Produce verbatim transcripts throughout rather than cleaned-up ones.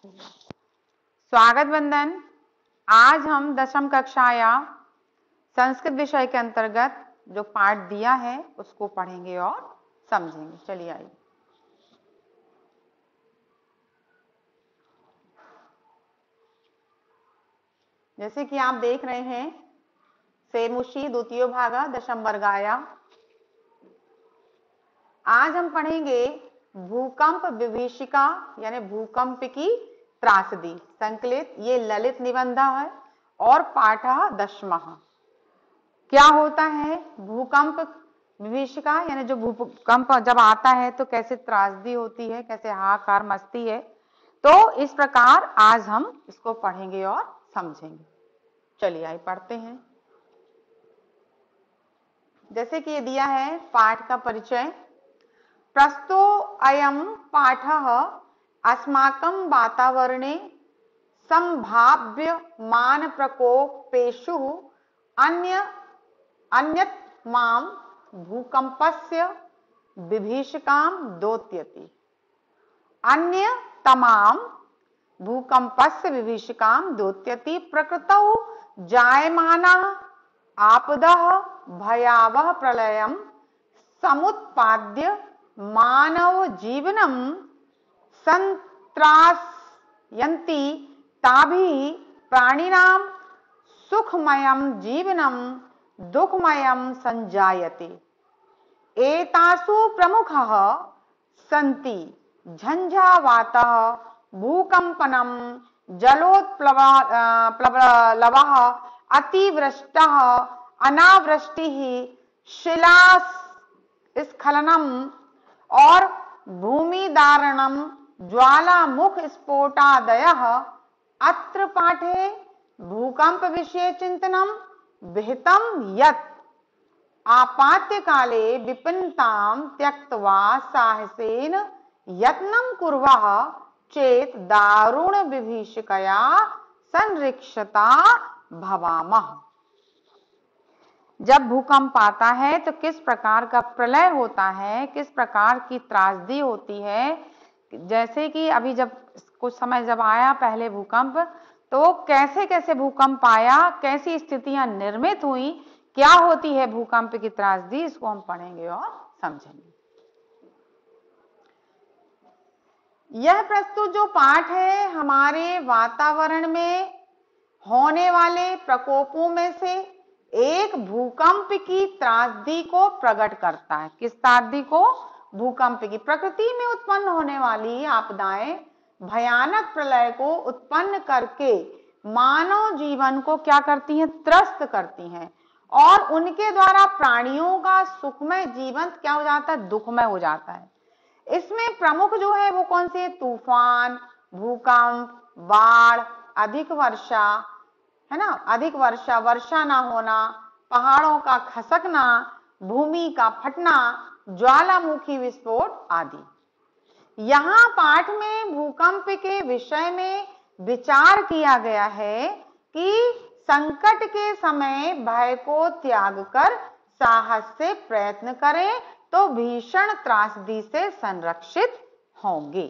स्वागत वंदन। आज हम दशम कक्षा या संस्कृत विषय के अंतर्गत जो पाठ दिया है उसको पढ़ेंगे और समझेंगे। चलिए आइए। जैसे कि आप देख रहे हैं, सेमुषी द्वितीय भागा दशम वर्गाया। आज हम पढ़ेंगे भूकंप विभीषिका यानी भूकंप की त्रासदी। संकलित ये ललित निबंध है और पाठ दशमः। क्या होता है भूकंप विभीषिका यानी जो भूकंप जब आता है तो कैसे त्रासदी होती है, कैसे हाहाकार मचती है। तो इस प्रकार आज हम इसको पढ़ेंगे और समझेंगे। चलिए आइए पढ़ते हैं। जैसे कि ये दिया है पाठ का परिचय। प्रस्तो अयं पाठः अस्माकं वातावरणे संभाव्यमान प्रकोपेषु अन्य अन्यतमां भूकंपस्य विभीषिकां द्योत्यति। अन्यतमां भूकंपस्य विभीषिकां द्योत्यति। प्रकृतौ जायमानाः आपदः भयावह प्रलयं समुत्पाद्य मानव जीवनं संत्रासयन्ति ताभिः प्राणिनां सुखमयं जीवनं दुःखमयं संजायते। एतासु प्रमुखः सन्ति झंझावातः, भूकंपनं, जलोत्प्लवः, अतिवृष्टिः, अनावृष्टिः, शिलास्खलनम् और भूमिदारणं, ज्वालामुख स्फोटादयः। अत्र पाठे भूकंप विषये चिंतनं विहितं यत् आपात्यकाले विपन्नतां त्यक्त्वा साहसेन यत्नं कुर्वः चेत् दारुण विभीषिकया संरक्षिता भवामः। जब भूकंप आता है तो किस प्रकार का प्रलय होता है, किस प्रकार की त्रासदी होती है। जैसे कि अभी जब कुछ समय जब आया पहले भूकंप, तो कैसे कैसे भूकंप आया, कैसी स्थितियां निर्मित हुई, क्या होती है भूकंप की त्रासदी, इसको हम पढ़ेंगे और समझेंगे। यह प्रस्तुत जो पाठ है हमारे वातावरण में होने वाले प्रकोपों में से एक भूकंप की त्रासदी को प्रकट करता है। किस त्रासदी को? भूकंप की। प्रकृति में उत्पन्न होने वाली आपदाएं भयानक प्रलय को उत्पन्न करके मानव जीवन को क्या करती हैं? त्रस्त करती हैं और उनके द्वारा प्राणियों का सुखमय जीवन क्या हो जाता है? दुखमय हो जाता है। इसमें प्रमुख जो है वो कौन से? तूफान, भूकंप, बाढ़, अधिक वर्षा, है ना, अधिक वर्षा, वर्षा ना होना, पहाड़ों का खसकना, भूमि का फटना, ज्वालामुखी विस्फोट आदि। यहाँ पाठ में भूकंप के विषय में विचार किया गया है कि संकट के समय भय को त्याग कर साहस से प्रयत्न करें तो भीषण त्रासदी से संरक्षित होंगे।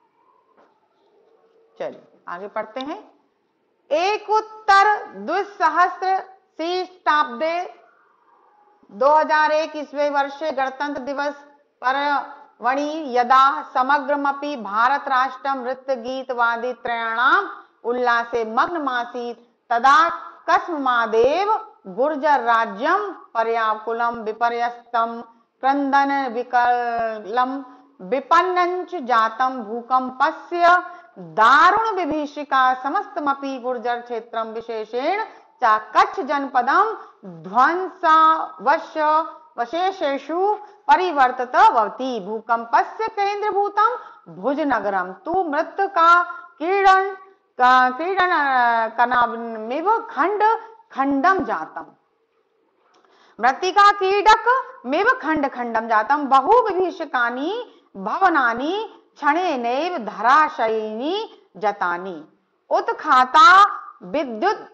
चलिए आगे पढ़ते हैं। एक उत्तर द्विसहस्र शीष्टाब्दे दो हजार एक ईस्वी वर्षे गणतंत्र दिवस पर्वणि यदा समग्रमपि भारत राष्ट्रं नृत्य गीत वादी त्रयाणाम उल्लासे मग्नमासीत् तदा कस्मादेव गुर्जर राज्यं पर्याकुलं विपर्यस्तं क्रंदन विकलं विपन्नंच जातं भूकंपस्य दारुण विभीषिका समस्तमपि गुर्जर क्षेत्रं विशेषेण च कच्छ जनपदं ध्वंसावश वशेषेषु परिवर्तितवती। भूकंपस्य केंद्रभूतं भुजनगरं तु मृत्तिका क्रीडन क्रीडन कनामिव खंड खंडम जातम्। मृत्तिका क्रीडक मेव खंड खंडम जातम्। बहु विभीषिकानि भवनानि क्षणेनैव धराशयिनी जतानि। उत्खाता विद्युत्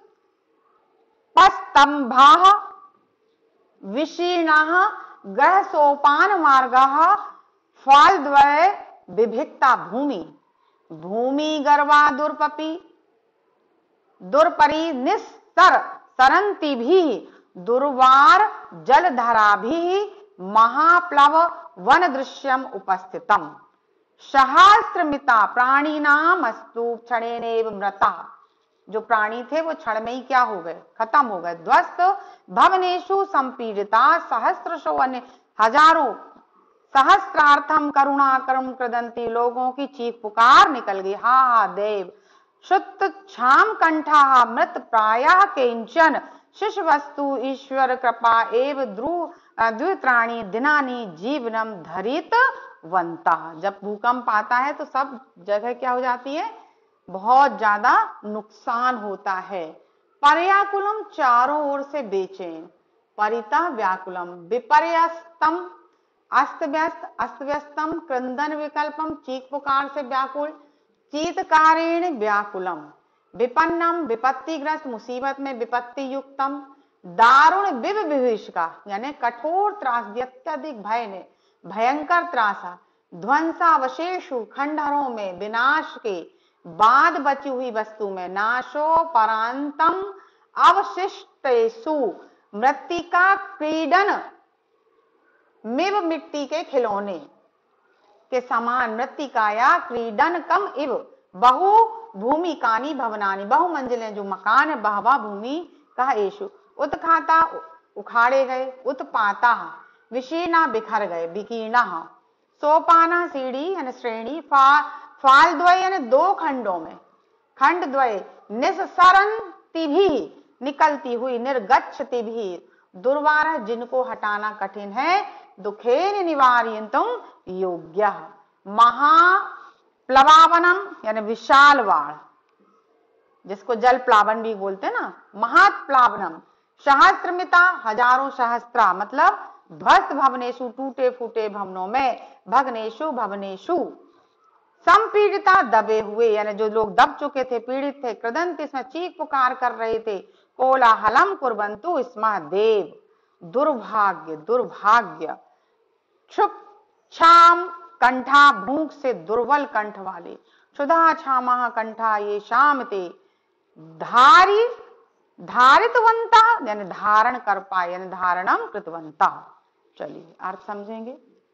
पस्तंभाः विशीर्णाः ग्रह सोपान मार्गाः फालद्वय विभिक्ता भूमि भूमि गर्वा दुर्पपी दुर्परी निस्तर सरंती भी दुर्वार जलधरा भी महाप्लव वन दृश्यम उपस्थितम सहस्त्रमिता प्राणी नाम अस्तु क्षणेनेव मृता। जो प्राणी थे वो क्षण में ही क्या हो गए, खत्म हो गए। ध्वस्त भवनेषु संपीड़िता सहस्रशो अन्य हजारों सहस्त्रार्थम करुणा कर्म कृदंती। लोगों की चीख पुकार निकल गई, हा हा देव शुद्ध क्षाम कंठा मृत प्रायः केंचन शिष्य वस्तु ईश्वर कृपा एव ध्रुव द्वित्राणी दिनानी जीवनम धरित वंता। जब भूकंप आता है तो सब जगह क्या हो जाती है, बहुत ज्यादा नुकसान होता है। पर्याकुलम चारों ओर से बेचैन, परिता व्याकुलम विपर्यस्तम अस्त व्यस्त अस्त व्यस्तम क्रंदन विकल्पम चीख पुकार से व्याकुल चीतकारेण व्याकुलम विपन्नम विपत्तिग्रस्त मुसीबत में विपत्ति युक्तम दारुण विव विभीषिका यानी कठोर त्रास अत्यधिक भय ने भयंकर त्रासा ध्वंसावशेषु खंडहरों में विनाश के बाद बची हुई वस्तु में नाशो परांतम अवशिष्टेषु मृत्तिका क्रीडन मिव मिट्टी के खिलौने के समान मृत्तिकाया क्रीडन कम इव बहु भूमिकानी भवनानी। बहु मंजिलें जो मकान है बहवा भूमि कहा एशु उत्खाता उखाड़े गए उत्पाता विशीर्णा बिखर गए विकीर्णा सोपाना सीढ़ी यानी श्रेणी फा फाल द्वय यानी दो खंडों में खंड द्वय निस्सरंती भी निकलती हुई निर्गच्छति भी दुर्वार जिनको हटाना कठिन है दुखेन निवार्यन्तुम योग्य महाप्लवावनम यानी विशाल बाढ़ जिसको जल प्लावन भी बोलते हैं ना महाप्लावनम सहस्त्रमिता हजारों सहस्त्रा मतलब ध्वस्त भवनेशु टूटे फूटे भवनों में भग्नेशु भवनेशु संपीड़िता दबे हुए यानी जो लोग दब चुके थे पीड़ित थे कृदंत इसमें चीख पुकार कर रहे थे कोलाहलम कुर्वन्तु स्म देव दुर्भाग्य दुर्भाग्य क्षुप क्षाम कंठा भूख से दुर्बल कंठ वाले क्षुधा क्षामा कंठा ये शाम ते धारी धारितवंता यानी धारण कर पाए यानी धारणम कृतवंता। चलिए अर्थ समझेंगे।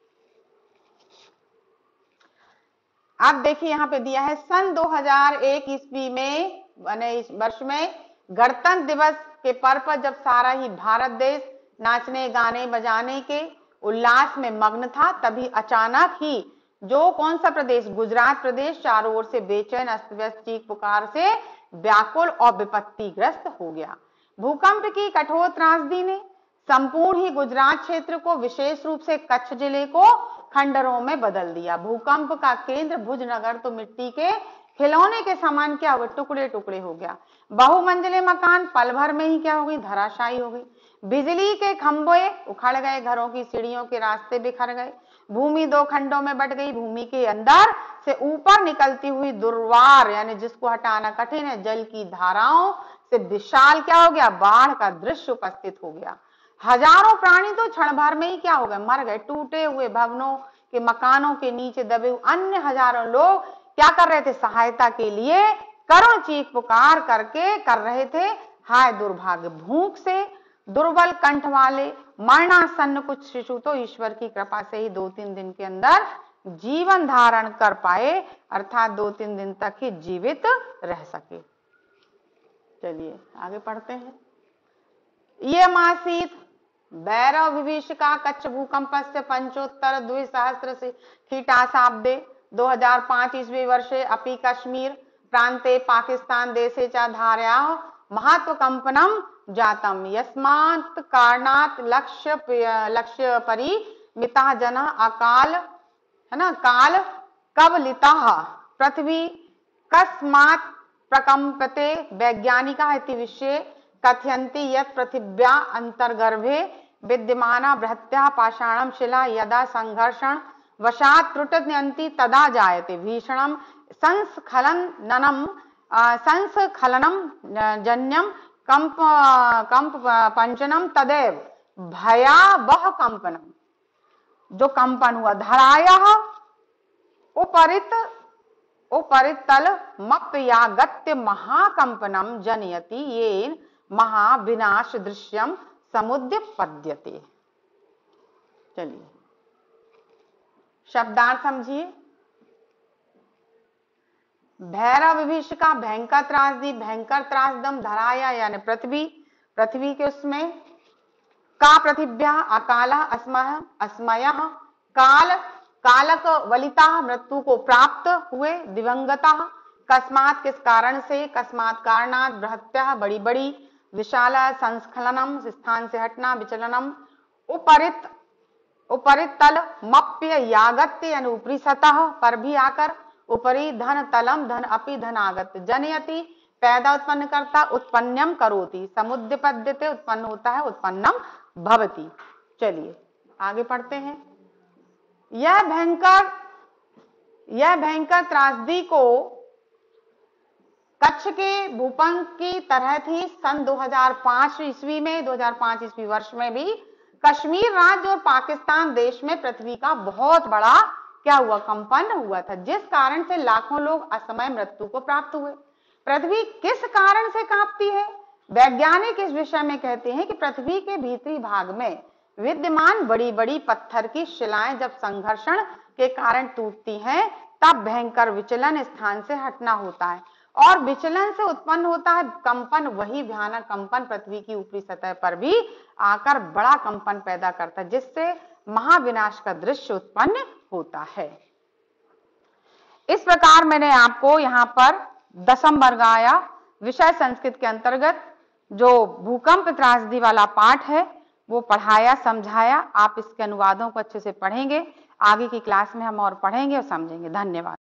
अब देखिए यहाँ पे दिया है सन दो हज़ार एक ईस्वी में यानी इस वर्ष में गणतंत्र दिवस के पर्व पर जब सारा ही भारत देश नाचने गाने बजाने के उल्लास में मग्न था तभी अचानक ही जो कौन सा प्रदेश गुजरात प्रदेश चारों ओर से बेचैन अस्त व्यस्त चीख पुकार से व्याकुल और विपत्तिग्रस्त हो गया। भूकंप की कठोर त्रासदी ने संपूर्ण ही गुजरात क्षेत्र को विशेष रूप से कच्छ जिले को खंडरों में बदल दिया। भूकंप का केंद्र भुजनगर तो मिट्टी के खिलौने के समान क्या हुआ टुकड़े टुकड़े हो गया। बहुमंजिले मकान पल भर में ही क्या हो गई धराशायी हो गई। बिजली के खंभे उखड़ गए घरों की सीढ़ियों के रास्ते बिखर गए। भूमि दो खंडों में बट गई। भूमि के अंदर से ऊपर निकलती हुई दुर्वार यानी जिसको हटाना कठिन है जल की धाराओं से विशाल क्या हो गया बाढ़ का दृश्य उपस्थित हो गया। हजारों प्राणी तो क्षण भर में ही क्या हो गए मर गए। टूटे हुए भवनों के मकानों के नीचे दबे हुए अन्य हजारों लोग क्या कर रहे थे सहायता के लिए करुण चीख पुकार करके कर रहे थे हाय दुर्भाग्य। भूख से दुर्बल कंठ वाले मरणासन्न कुछ शिशु तो ईश्वर की कृपा से ही दो तीन दिन के अंदर जीवन धारण कर पाए अर्थात दो तीन दिन तक ही जीवित रह सके। चलिए आगे पढ़ते हैं। ये मासीत भैरव विभीषिका कच्छ भूकंप से पंचोत्तर द्विसहस्र से कीटाशाब्दे दो हजार पांच ईस्वी वर्षे अपि कश्मीर प्रांते पाकिस्तान देशे च धारयाः महत्वकंपनम जातम यस्मात् कारणात् लक्ष्य लक्ष्य परिमिता जना अकाल है ना काल कवलिताः पृथ्वी कस्मात् प्रकंपते वैज्ञानिका इति विषये कथयन्ति यत् पृथिव्या अंतर्गर्भे विद्यमाना बृहत्या पाषाणम शिला यदा संघर्षण वशात् त्रुटन्ति तदा जायते भीषणम संस्खलनम संस्खलनम जन्यम कंप कंप पंचनम तदेव भयावह कंपनम। जो कंपन हुआ धराया उपरित उपरितल मप्यागत्य महाकंपनम जनयति येन महाविनाश दृश्यम समुद्यपद्यते। चलिए शब्दार्थ समझिए। भैरव विभीषिका भयंकर त्रासदी, भयंकर त्रासदम, धराया यानी पृथ्वी, पृथ्वी के उसमें, का पृथिव्या अकाल अस्मय अस्मय, काल कालक वलिता मृत्यु को प्राप्त हुए, दिवंगता कस्मात किस कारण से, कस्मात कारणात, बृहत्या बड़ी बड़ी, विशाल संस्खलनम स्थान से हटना, विचलनम, उपरित उपरितल मप्य यागत्य यानी ऊपरी सतह पर भी आकर, उपरी धन तलम धन अपि धन आगत, जनयति पैदा उत्पन्न करता, उत्पन्नम करोति, समुद्यपद्यते उत्पन्न होता है, उत्पन्नम भवति। चलिए आगे पढ़ते हैं। यह भयंकर यह भयंकर त्रासदी को कच्छ के भूकंप की तरह थी। सन दो हज़ार पाँच ईस्वी में, दो हज़ार पाँच ईस्वी वर्ष में भी कश्मीर राज्य और पाकिस्तान देश में पृथ्वी का बहुत बड़ा क्या हुआ, कंपन हुआ था, जिस कारण से लाखों लोग असमय मृत्यु को प्राप्त हुए। पृथ्वी किस कारण से कांपती है? वैज्ञानिक इस विषय में कहते हैं कि पृथ्वी के भीतरी भाग में विद्यमान बड़ी बड़ी पत्थर की शिलाएं जब संघर्षण के कारण टूटती हैं, तब भयंकर विचलन स्थान से हटना होता है और विचलन से उत्पन्न होता है कंपन। वही भयानक कंपन पृथ्वी की ऊपरी सतह पर भी आकर बड़ा कंपन पैदा करता है, जिससे महाविनाश का दृश्य उत्पन्न होता है। इस प्रकार मैंने आपको यहाँ पर दसम वर्ग आया विषय संस्कृत के अंतर्गत जो भूकंप त्रासदी वाला पाठ है वो पढ़ाया, समझाया। आप इसके अनुवादों को अच्छे से पढ़ेंगे, आगे की क्लास में हम और पढ़ेंगे और समझेंगे। धन्यवाद।